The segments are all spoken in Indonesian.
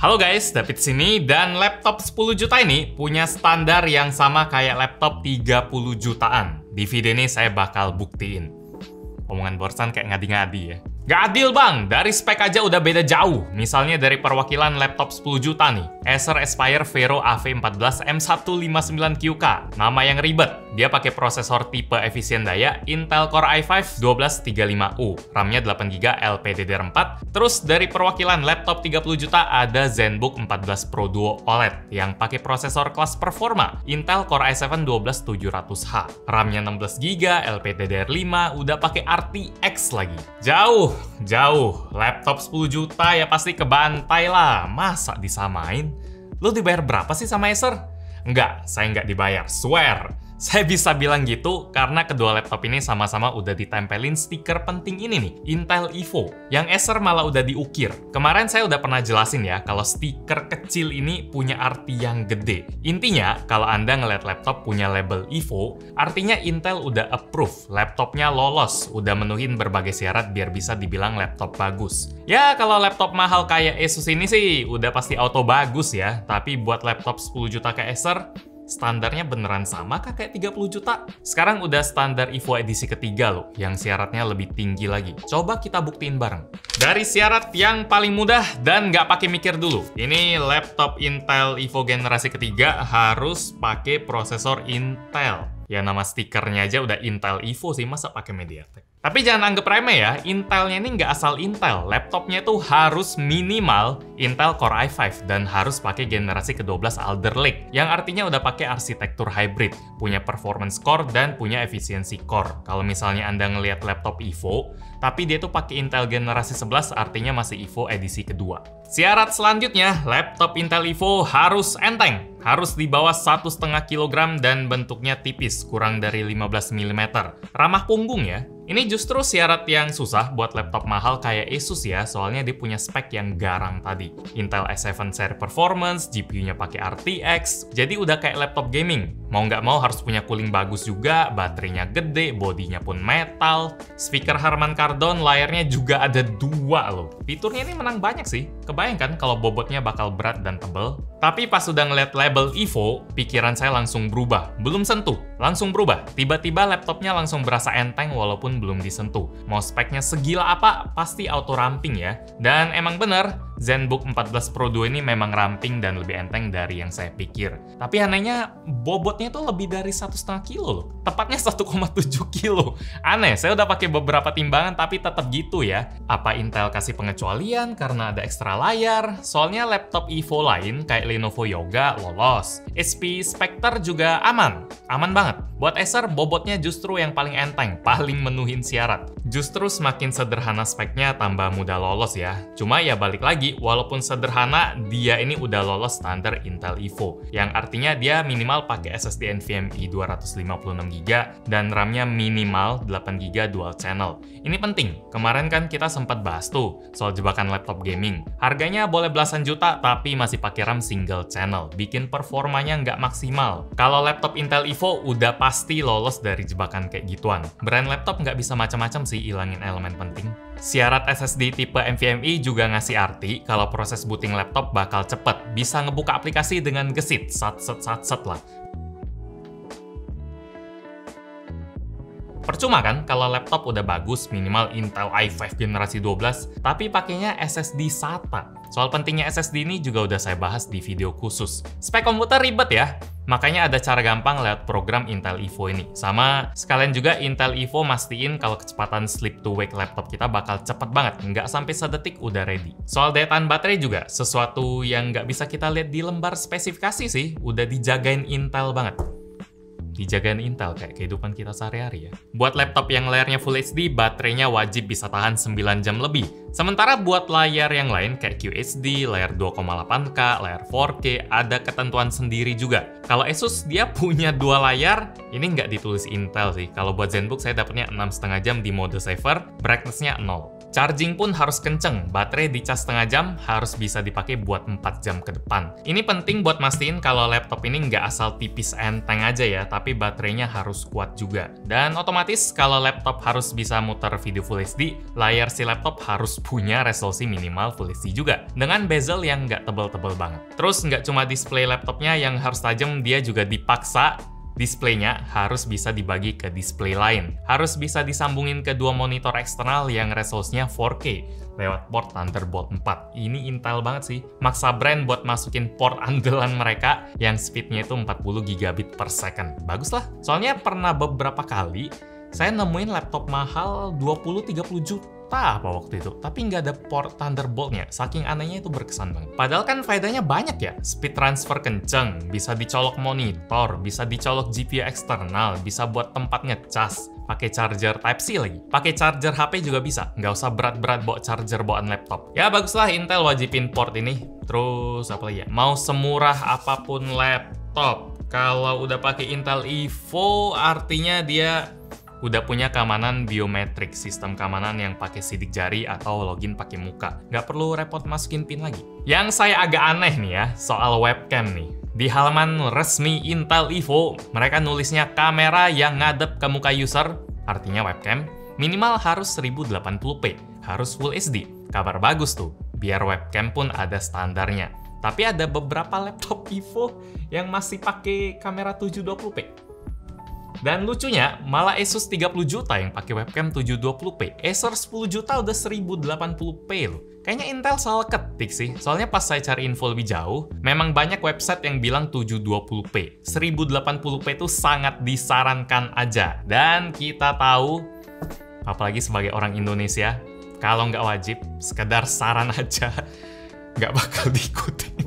Halo guys, David sini, dan laptop 10 juta ini punya standar yang sama kayak laptop 30 jutaan. Di video ini saya bakal buktiin. Omongan barusan kayak ngadi-ngadi ya. Gak adil bang, dari spek aja udah beda jauh. Misalnya dari perwakilan laptop 10 juta nih, Acer Aspire Vero AV14 M159QK. Nama yang ribet, dia pakai prosesor tipe efisien daya Intel Core i5 1235U, RAM-nya 8GB LPDDR4. Terus dari perwakilan laptop 30 juta ada ZenBook 14 Pro Duo OLED yang pakai prosesor kelas performa Intel Core i7 12700H. RAM-nya 16GB, LPDDR5, udah pakai RTX lagi. Jauh, laptop 10 juta ya pasti kebantai lah. Masa disamain? Lo dibayar berapa sih sama Acer? Enggak, saya nggak dibayar, swear. Saya bisa bilang gitu karena kedua laptop ini sama-sama udah ditempelin stiker penting ini nih, Intel Evo. Yang Acer malah udah diukir. Kemarin saya udah pernah jelasin ya, kalau stiker kecil ini punya arti yang gede. Intinya, kalau Anda ngeliat laptop punya label Evo, artinya Intel udah approve, laptopnya lolos, udah menuhin berbagai syarat biar bisa dibilang laptop bagus. Ya, kalau laptop mahal kayak Asus ini sih, udah pasti auto bagus ya. Tapi buat laptop 10 juta kayak Acer, standarnya beneran sama kah kayak 30 juta? Sekarang udah standar Evo edisi ketiga loh, yang syaratnya lebih tinggi lagi. Coba kita buktiin bareng. Dari syarat yang paling mudah dan nggak pakai mikir dulu. Ini laptop Intel Evo generasi ketiga harus pakai prosesor Intel. Ya nama stikernya aja udah Intel Evo sih, masa pakai MediaTek? Tapi jangan anggap remeh ya, Intelnya ini nggak asal Intel. Laptopnya tuh harus minimal Intel Core i5 dan harus pakai generasi ke-12 Alder Lake, yang artinya udah pakai arsitektur hybrid, punya performance core dan punya efisiensi core. Kalau misalnya Anda ngelihat laptop Evo, tapi dia tuh pakai Intel generasi 11, artinya masih Evo edisi kedua. Syarat selanjutnya, laptop Intel Evo harus enteng. Harus di bawah 1,5 kg dan bentuknya tipis, kurang dari 15 mm. Ramah punggung ya. Ini justru syarat yang susah buat laptop mahal kayak Asus ya, soalnya dia punya spek yang garang tadi. Intel i7 seri performance, GPU-nya pakai RTX, jadi udah kayak laptop gaming. Mau nggak mau harus punya cooling bagus juga, baterainya gede, bodinya pun metal, speaker Harman Kardon, layarnya juga ada 2 loh. Fiturnya ini menang banyak sih, kebayangkan kalau bobotnya bakal berat dan tebel. Tapi pas udah ngeliat label Evo, pikiran saya langsung berubah. Belum sentuh, langsung berubah. Tiba-tiba laptopnya langsung berasa enteng walaupun belum disentuh. Mau speknya segila apa, pasti auto ramping ya. Dan emang bener, ZenBook 14 Pro Duo ini memang ramping dan lebih enteng dari yang saya pikir. Tapi anehnya, bobotnya tuh lebih dari 1,5 kilo loh. Tepatnya 1,7 kilo. Aneh, saya udah pakai beberapa timbangan tapi tetap gitu ya. Apa Intel kasih pengecualian karena ada ekstra layar? Soalnya laptop Evo lain kayak Lenovo Yoga lolos. HP Spectre juga aman banget. Buat Acer, bobotnya justru yang paling enteng, paling menuhin syarat. Justru semakin sederhana speknya tambah mudah lolos ya. Cuma ya balik lagi, walaupun sederhana, dia ini udah lolos standar Intel Evo. Yang artinya dia minimal pakai SSD NVMe 256GB dan RAM-nya minimal 8GB dual channel. Ini penting, kemarin kan kita sempat bahas tuh soal jebakan laptop gaming. Harganya boleh belasan juta tapi masih pakai RAM single channel, bikin performanya nggak maksimal. Kalau laptop Intel Evo udah pasti lolos dari jebakan kayak gituan. Brand laptop nggak bisa macam-macam sih ilangin elemen penting. Syarat SSD tipe NVMe juga ngasih arti kalau proses booting laptop bakal cepet, bisa ngebuka aplikasi dengan gesit, sat-set lah. Percuma kan kalau laptop udah bagus, minimal Intel i5 generasi 12, tapi pakainya SSD SATA. Soal pentingnya SSD ini juga udah saya bahas di video khusus. Spek komputer ribet ya, makanya ada cara gampang lewat program Intel Evo ini. Sama sekalian juga Intel Evo mastiin kalau kecepatan sleep to wake laptop kita bakal cepet banget, nggak sampai sedetik udah ready. Soal daya tahan baterai juga, sesuatu yang nggak bisa kita lihat di lembar spesifikasi sih, udah dijagain Intel banget. Dijagain Intel kayak kehidupan kita sehari-hari ya. Buat laptop yang layarnya Full HD, baterainya wajib bisa tahan 9 jam lebih. Sementara buat layar yang lain kayak QHD, layar 2,8K, layar 4K, ada ketentuan sendiri juga. Kalau Asus, dia punya 2 layar, ini nggak ditulis Intel sih. Kalau buat ZenBook, saya dapetnya 6,5 jam di mode saver, brightness-nya 0. Charging pun harus kenceng, baterai dicas setengah jam harus bisa dipakai buat 4 jam ke depan. Ini penting buat mastiin kalau laptop ini nggak asal tipis enteng aja ya, tapi tapi baterainya harus kuat juga. Dan otomatis kalau laptop harus bisa muter video Full HD, layar si laptop harus punya resolusi minimal Full HD juga, dengan bezel yang nggak tebel-tebel banget. Terus nggak cuma display laptopnya yang harus tajam, dia juga dipaksa displaynya harus bisa dibagi ke display lain. Harus bisa disambungin ke dua monitor eksternal yang resolusinya 4K lewat port Thunderbolt 4. Ini Intel banget sih. Maksa brand buat masukin port andalan mereka yang speednya itu 40 gigabit per second. Bagus lah. Soalnya pernah beberapa kali saya nemuin laptop mahal 20-30 juta apa waktu itu, tapi nggak ada port Thunderbolt-nya. Saking anehnya itu berkesan banget. Padahal kan faedahnya banyak ya. Speed transfer kenceng, bisa dicolok monitor, bisa dicolok GPU eksternal, bisa buat tempat ngecas, pakai charger Type-C lagi. Pakai charger HP juga bisa, nggak usah berat-berat bawa charger bawaan laptop. Ya baguslah Intel wajibin port ini. Terus apa lagi ya? Mau semurah apapun laptop, kalau udah pakai Intel Evo artinya dia udah punya keamanan biometrik, sistem keamanan yang pakai sidik jari atau login pakai muka. Nggak perlu repot masukin PIN lagi. Yang saya agak aneh nih ya, soal webcam nih. Di halaman resmi Intel Evo, mereka nulisnya kamera yang ngadep ke muka user, artinya webcam, minimal harus 1080p, harus Full HD. Kabar bagus tuh, biar webcam pun ada standarnya. Tapi ada beberapa laptop Evo yang masih pakai kamera 720p. Dan lucunya, malah Asus 30 juta yang pakai webcam 720p. Acer 10 juta udah 1080p loh. Kayaknya Intel salah ketik sih. Soalnya pas saya cari info lebih jauh, memang banyak website yang bilang 720p. 1080p itu sangat disarankan aja. Dan kita tahu, apalagi sebagai orang Indonesia, kalau nggak wajib, sekedar saran aja, nggak bakal diikutin.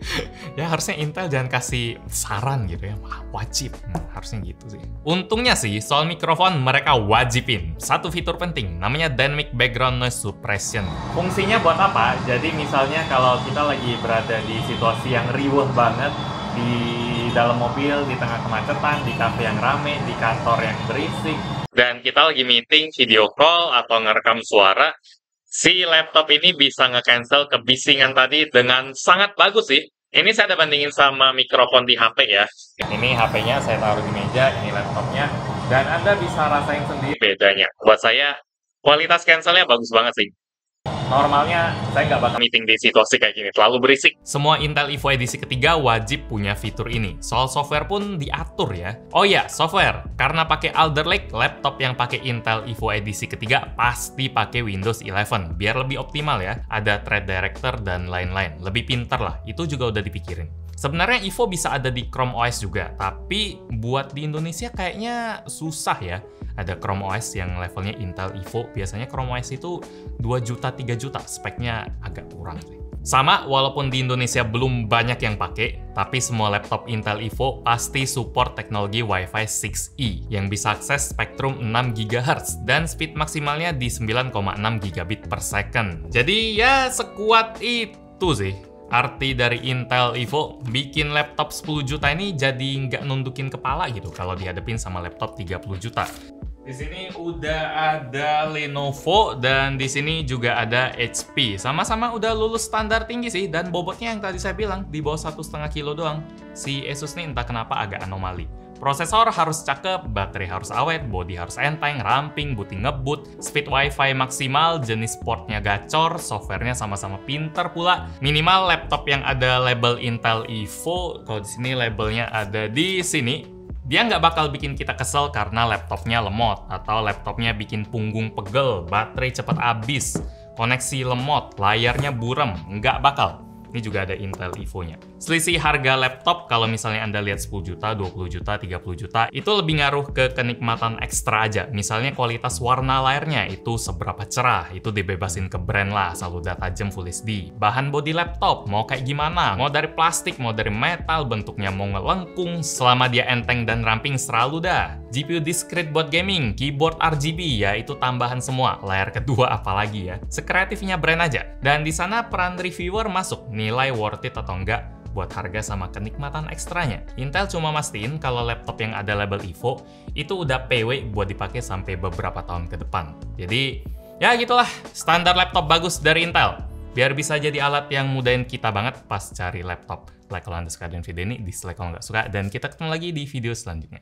Ya harusnya Intel jangan kasih saran gitu ya, wajib, harusnya gitu sih. Untungnya sih soal mikrofon mereka wajibin satu fitur penting, namanya Dynamic Background Noise Suppression. Fungsinya buat apa? Jadi misalnya kalau kita lagi berada di situasi yang riuh banget, di dalam mobil, di tengah kemacetan, di kafe yang rame, di kantor yang berisik, dan kita lagi meeting, video call, atau ngerekam suara, si laptop ini bisa nge-cancel kebisingan tadi dengan sangat bagus sih. Ini saya ada bandingin sama mikrofon di HP ya. Ini HP-nya saya taruh di meja, ini laptopnya. Dan Anda bisa rasain sendiri bedanya. Buat saya, kualitas cancel-nya bagus banget sih. Normalnya saya nggak bakal meeting di situasi kayak gini, terlalu berisik. Semua Intel Evo edisi ketiga wajib punya fitur ini. Soal software pun diatur ya. Oh iya, software. Karena pakai Alder Lake, laptop yang pakai Intel Evo edisi ketiga pasti pakai Windows 11. Biar lebih optimal ya. Ada Thread Director dan lain-lain. Lebih pinter lah, itu juga udah dipikirin. Sebenarnya Evo bisa ada di Chrome OS juga, tapi buat di Indonesia kayaknya susah ya. Ada Chrome OS yang levelnya Intel Evo, biasanya Chrome OS itu 2 juta, 3 juta, speknya agak kurang sih. Sama, walaupun di Indonesia belum banyak yang pakai, tapi semua laptop Intel Evo pasti support teknologi Wi-Fi 6E yang bisa akses spektrum 6 GHz dan speed maksimalnya di 9,6 gigabit per second. Jadi ya sekuat itu sih. Arti dari Intel Evo bikin laptop 10 juta ini jadi nggak nundukin kepala gitu kalau dihadapin sama laptop 30 juta. Di sini udah ada Lenovo dan di sini juga ada HP. Sama-sama udah lulus standar tinggi sih, dan bobotnya yang tadi saya bilang di bawah 1,5 kilo doang. Si Asus ini entah kenapa agak anomali. Prosesor harus cakep, baterai harus awet, body harus enteng, ramping, booting ngebut, speed wifi maksimal, jenis portnya gacor, softwarenya sama-sama pinter pula. Minimal laptop yang ada label Intel Evo, kalau di sini labelnya ada di sini, dia nggak bakal bikin kita kesel karena laptopnya lemot, atau laptopnya bikin punggung pegel, baterai cepat habis, koneksi lemot, layarnya buram, nggak bakal. Ini juga ada Intel Evo-nya. Selisih harga laptop kalau misalnya Anda lihat 10 juta, 20 juta, 30 juta, itu lebih ngaruh ke kenikmatan ekstra aja. Misalnya kualitas warna layarnya itu seberapa cerah, itu dibebasin ke brand lah, asal udah tajam Full HD. Bahan body laptop, mau kayak gimana? Mau dari plastik, mau dari metal, bentuknya mau ngelengkung, selama dia enteng dan ramping selalu dah. GPU discrete buat gaming, keyboard RGB, ya itu tambahan semua. Layar kedua apalagi ya. Sekreatifnya brand aja. Dan di sana peran reviewer masuk, nilai worth it atau enggak buat harga sama kenikmatan ekstranya. Intel cuma mastiin kalau laptop yang ada label Evo itu udah PW buat dipakai sampai beberapa tahun ke depan. Jadi ya gitulah, standar laptop bagus dari Intel. Biar bisa jadi alat yang mudahin kita banget pas cari laptop. Like kalau Anda suka dengan video ini, dislike kalau nggak suka, dan kita ketemu lagi di video selanjutnya.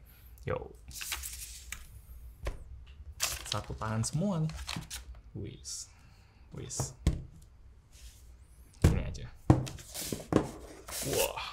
Yo. Satu tangan semua nih. Wis. Ini aja. Wah.